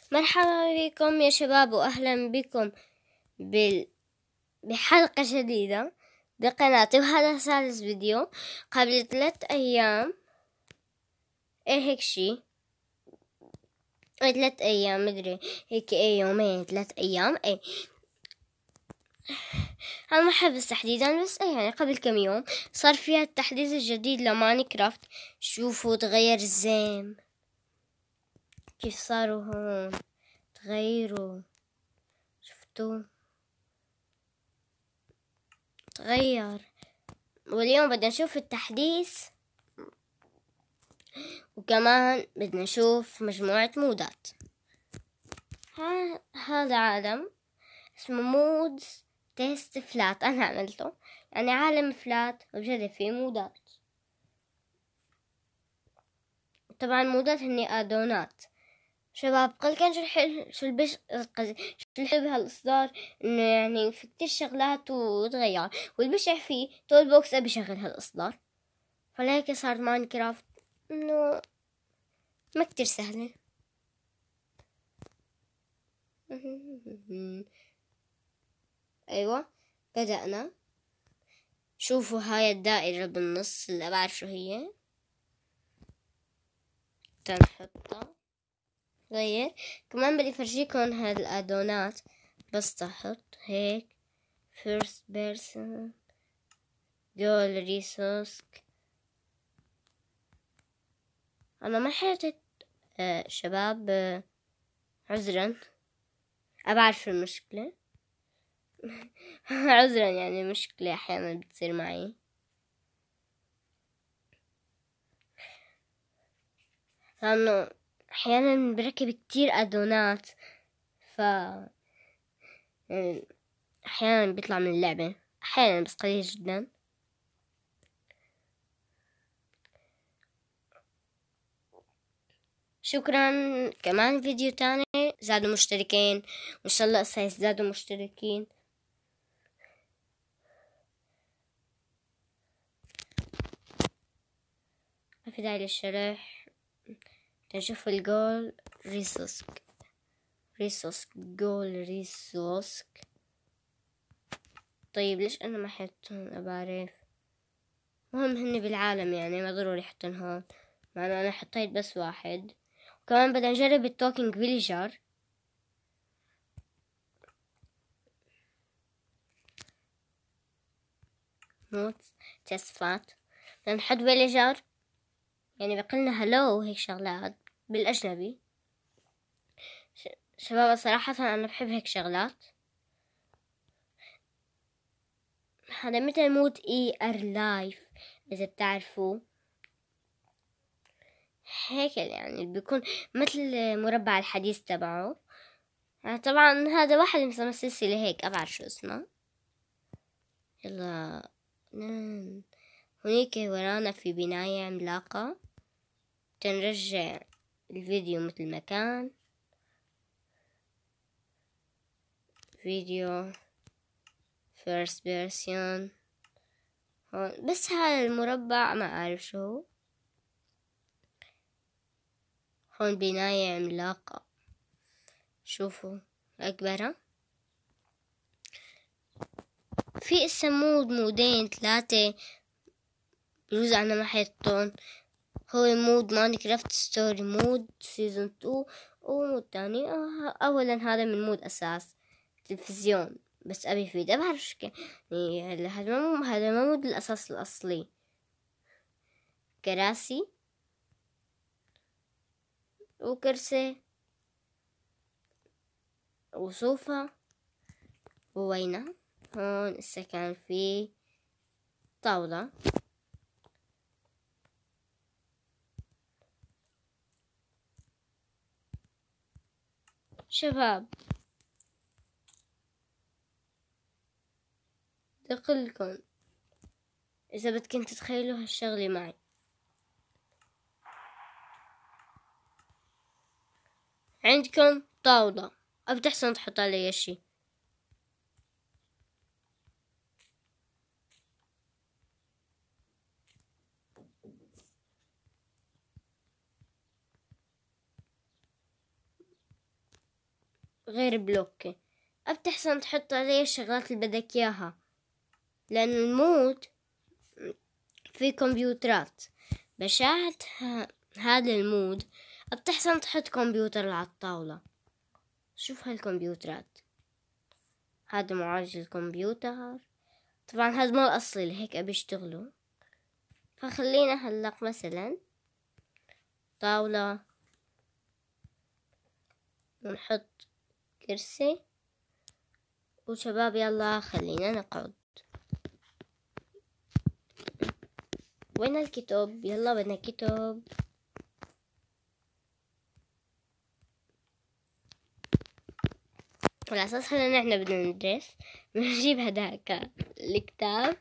مرحبا بكم يا شباب، وأهلا بكم بحلقة جديدة بقناتي. وهذا ثالث فيديو. قبل 3 أيام هيك شي 3 أيام مدري هيك يومين 3 أيام أنا ما أحبس تحديدا، بس يعني قبل كم يوم صار فيها التحديث الجديد لماينكرافت. شوفوا تغير الزين كيف صاروا هون، تغيروا، شفتوا تغير. واليوم بدنا نشوف التحديث، وكمان بدنا نشوف مجموعة مودات. هذا عالم اسمه مودز تيست فلات، أنا عملته، يعني عالم فلات وبجد فيه مودات. طبعا مودات هني آدونات. شباب قل كان شو الحلو بهالإصدار، إنه يعني في كتير شغلات وتغير، والبشع فيه تول بوكس أبي شغل هالإصدار، فلهيك صار ماينكرافت إنه ما كتير سهلة. أيوة بدأنا. شوفوا هاي الدائرة بالنص اللي بعرف شو هي، تنحطها غير. كمان بدي فرجيكم هالأدونات، بس تحط هيك first person goal resource. أنا ما حيطت شباب عذرا، أبعرف المشكلة. عذرا، يعني مشكلة أحيانا بتصير معي. لأنه أحيانا بركب كتير أدونات، يعني أحيانا بيطلع من اللعبة، أحيانا بس قليل جدا. شكرا. كمان فيديو تاني زادوا مشتركين، وإن شاء الله هسه يزدادوا مشتركين. في داعي للشرح، نشوف الجول ريسوسك جول ريسوسك. طيب ليش أنا ما حطهم؟ أبعرف، مهم هني بالعالم، يعني ما ضروري حطن هون، مع أنا حطيت بس واحد. وكمان بدنا نجرب التوكينج فيليجر. موت تسفات، بدنا نحط فيليجر، يعني بقلنا هلو هيك شغلات بالأجنبي. شباب صراحة أنا بحب هيك شغلات. هذا مثل مود ER لايف إذا بتعرفوا، هيك يعني بيكون مثل مربع الحديث تبعه. طبعا هذا واحد من السلسلة هيك أبعد شو اسمه. يلا هنيك ورانا في بناية عملاقة. تنرجع الفيديو مثل ما كان، فيديو first person هون، بس هذا المربع ما أعرف شو هو. هون بناية عملاقة، شوفوا أكبرها. في اسم مودين 3 بجوز أنا ما حيطون. هو مود ماينكرافت ستوري مود سيزون 2، ومود تاني. أولا هذا من مود أساس تلفزيون، بس أبي فيديو بعرف شو يعني هذا ما مود الأساس الأصلي. كراسي وكرسي وصوفة، ووينه هون السكن فيه طاولة. شباب دقلكم إذا بدكن تتخيلوا هالشغلة معي. عندكم طاولة، أو بتحسن تحط عليها شي، غير بلوكة، بتحسن تحط عليه الشغلات اللي بدك إياها، لأن المود في كمبيوترات بشاهد هذا المود بتحسن تحط كمبيوتر على الطاولة. شوف هالكمبيوترات، هذا معالج الكمبيوتر، طبعا هذا مو الأصلي هيك بيشتغلوا. فخلينا هلق مثلا طاولة ونحط كرسي، وشباب يلا خلينا نقعد. وين الكتب؟ يلا بدنا كتب. على أساس هلا نحن بدنا ندرس بنجيب هداك الكتاب.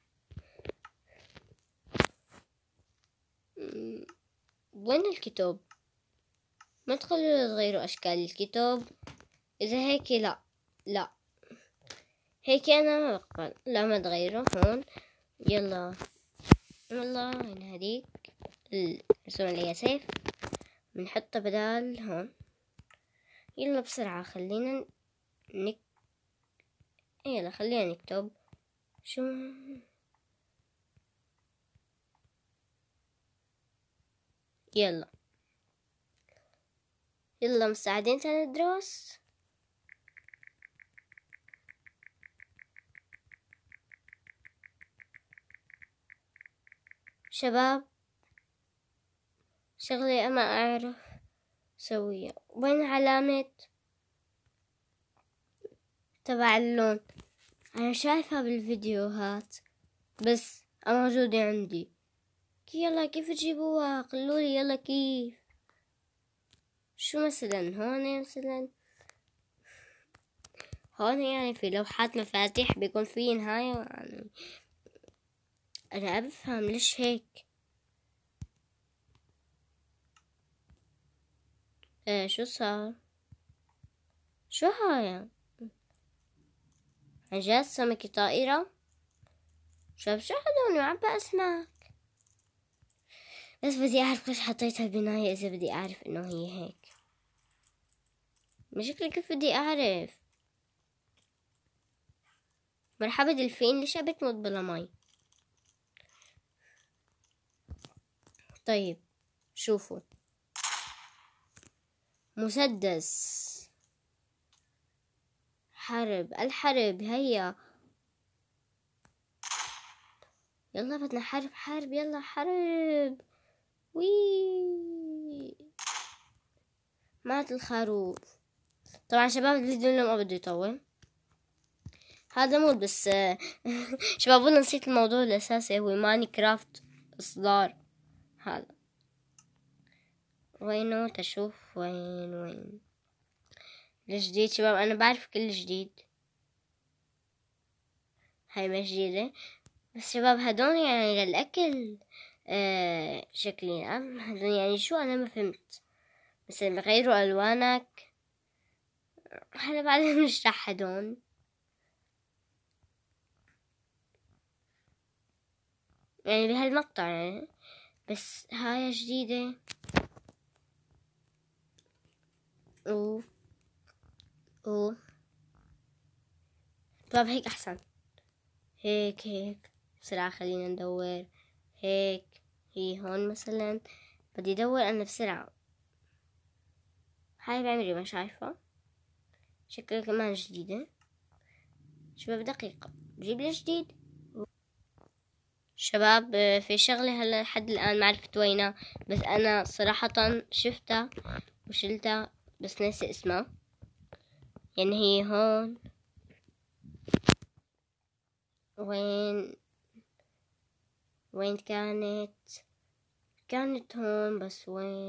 وين الكتب؟ ما تخلوا تغيروا أشكال الكتب. إذا هيك لا هيك أنا ما بقبل. لا ما تغيروا هون. يلا هنا هديك الرسوم اللي هي سيف بنحطها بدال هون. يلا بسرعة خلينا يلا خلينا نكتب. شو يلا مستعدين ندرس؟ شباب شغلي أنا أعرف سويها. وين علامة تبع اللون؟ أنا شايفها بالفيديوهات بس موجودة عندي. يلا كيف تجيبوها؟ قلولي يلا كيف. شو مثلا هون يعني في لوحات مفاتيح بيكون في نهاية يعني. أنا أفهم ليش هيك. شو صار؟ شو هاي؟ عجاز سمكة طائرة؟ شو هدول معبى أسماك. بس بدي أعرف ليش حطيتها البناية إذا بدي أعرف إنه هي هيك. بشكل كيف بدي أعرف؟ مرحبا دلفين، ليش بتموت بلا مي؟ طيب شوفوا، مسدس الحرب هيا. يلا بدنا حرب يلا حرب. وي مات الخروف. طبعا شباب الفيديو ما بده يطول، هذا مود بس. شباب والله نسيت الموضوع الأساسي هو ماينكرافت إصدار هذا. وينه تشوف وين الجديد؟ شباب أنا بعرف كل جديد، هاي ما جديدة بس شباب هدول يعني للأكل. شكلي هدول يعني شو أنا ما فهمت. بس بغيروا ألوانك. أنا بعدين نشرح هدول. يعني بهالمقطع يعني. بس هاي جديدة. أوه طب هيك أحسن. هيك بسرعة خلينا ندور. هيك هي هون مثلا بدي ادور انا بسرعة. هاي بعمري ما شايفة. شكلها كمان جديدة. شباب دقيقة جيب لي جديد. شباب في شغلة هلا لحد الآن ما عرفت وينها، بس أنا صراحة شفتها وشلتها بس ناسي اسمها. يعني هي هون. وين كانت هون بس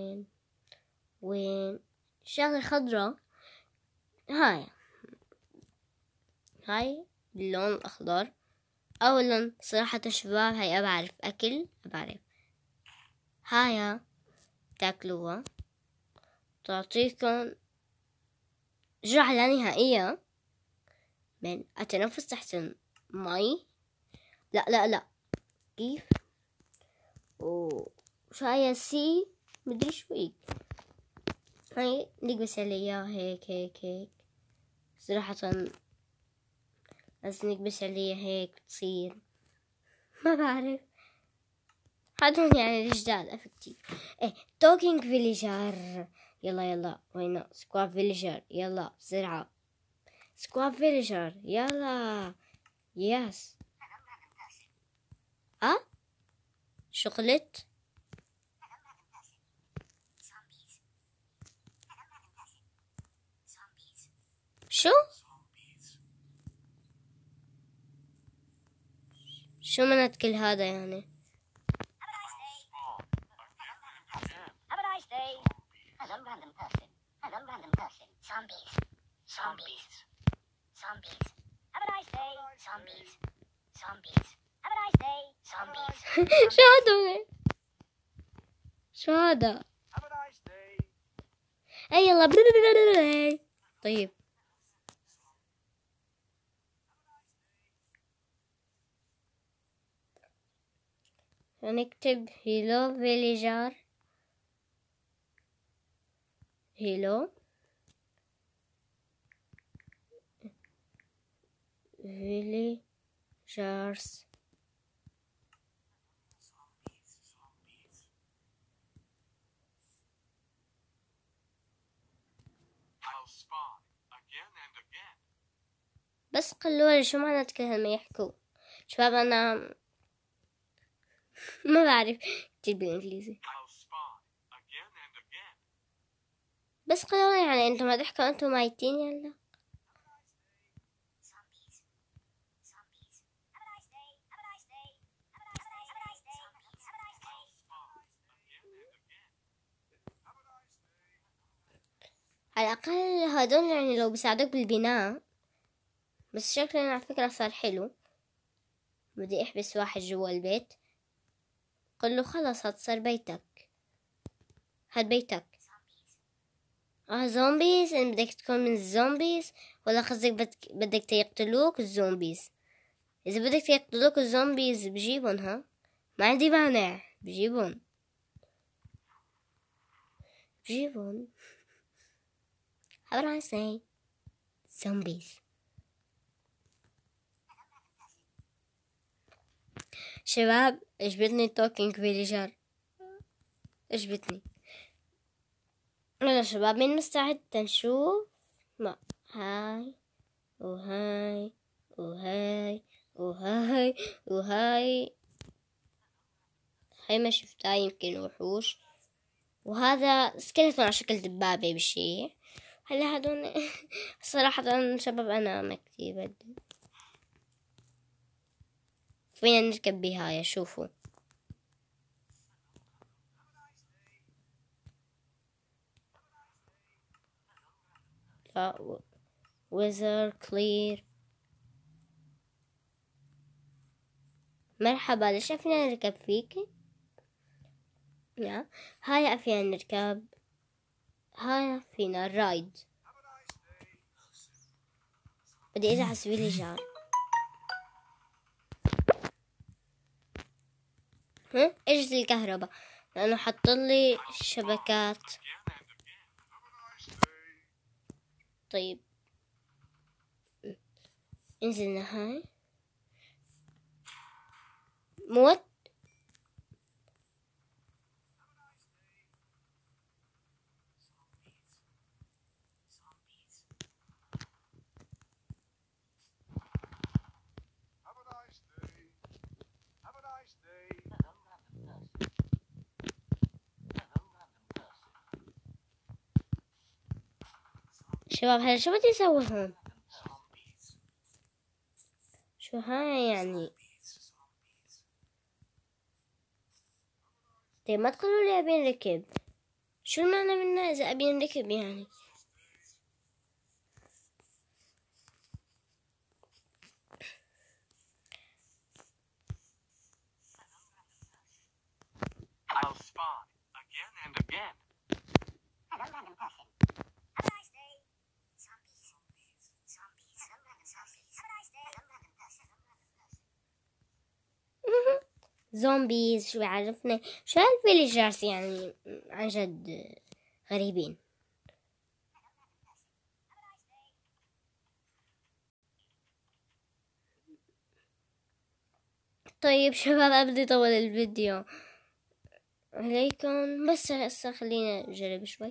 وين شغلة خضرة. هاي باللون الأخضر. أولا صراحة شباب هاي بعرف أكل بعرف. هاي تاكلوها تعطيكم جرعة لا نهائية من التنفس تحت المي. لا كيف وش هاي سي مدري شو هيك. هاي ليك بس عليها هيك صراحة بس نكبس عليها هيك تصير ما بعرف. هادون يعني الجداد افكتيف. ايه توكينج فيليجر. يلا وين سكواب فيليجر؟ يلا بسرعة سكواب فيليجر يلا. يس شغلت شو منت كل هذا يعني؟ شو هذا؟ شو هذا؟ اي يلا طيب نكتب هيلو فيليجر. هيلو فيليجرز. بس قالوا شو معنات كل هالما يحكوا شباب. انا ما بعرف كتير بالانجليزي. بس قالوا يعني انتم ما تحكوا انتم مايتين يلا. على الأقل هادول يعني لو بيساعدوك بالبناء. بس شكلنا على فكرة صار حلو. بدي أحبس واحد جوا البيت. قل له خلص هاد صار بيتك. هاد بيتك. زومبيز. إن بدك تكون من الزومبيز ولا قصدك بدك يقتلوك الزومبيز؟ إذا بدك يقتلوك الزومبيز بجيبون. ما عندي مانع بجيبون. How do I say zombies? شباب عجبتني توكينج فيليجر. عجبتني. يلا شباب مين مستعد تنشوف؟ ما هاي وهاي وهاي وهاي وهاي. هاي ما شفتها يمكن وحوش. وهذا سكيلتون على شكل دبابة بشي. هلا هادون صراحة شباب أنا ما كتير بدي. فينا نركب بهاي شوفوا. ويزر كلير. مرحبا ليش فينا نركب فيكي؟ يا هاي فينا نركب. هاي فينا رايد. بدي ارجع اسوي لي جار. اجت الكهرباء لانه حط لي شبكات. طيب انزلنا هاي موت. شباب هلا شو بدي اسوي هون؟ شو هاي يعني؟ طيب ما تقولوا لي ابي نركب. شو المعنى منها اذا ابي نركب يعني؟ I'll spawn again and again. زومبيز شو يعرفنا شو هالفيليجرز يعني عن جد غريبين. طيب شباب بدي طول الفيديو عليكم، بس هسه خلينا نجرب شوي.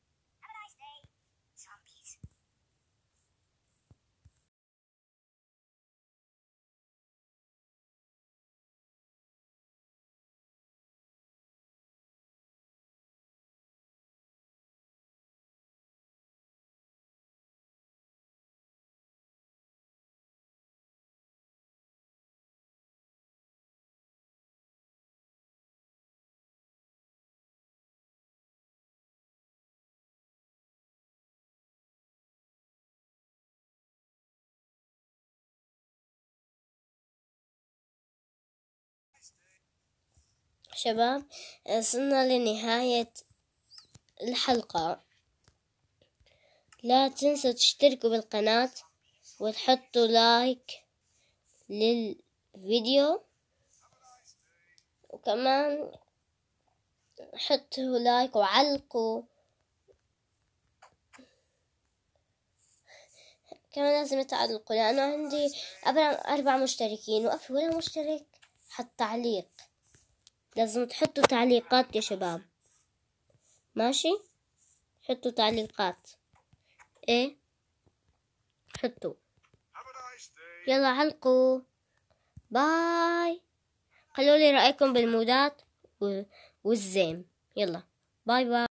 شباب وصلنا لنهاية الحلقة، لا تنسوا تشتركوا بالقناة وتحطوا لايك للفيديو، وكمان حطوا لايك وعلقوا. كمان لازم تعلقوا لأنه عندي 4 مشتركين وأفي ولا مشترك حط تعليق. لازم تحطوا تعليقات يا شباب، ماشي؟ حطوا تعليقات، ايه حطوا، يلا علقوا. باي، قولوا لي رأيكم بالمودات والزيم. يلا باي باي.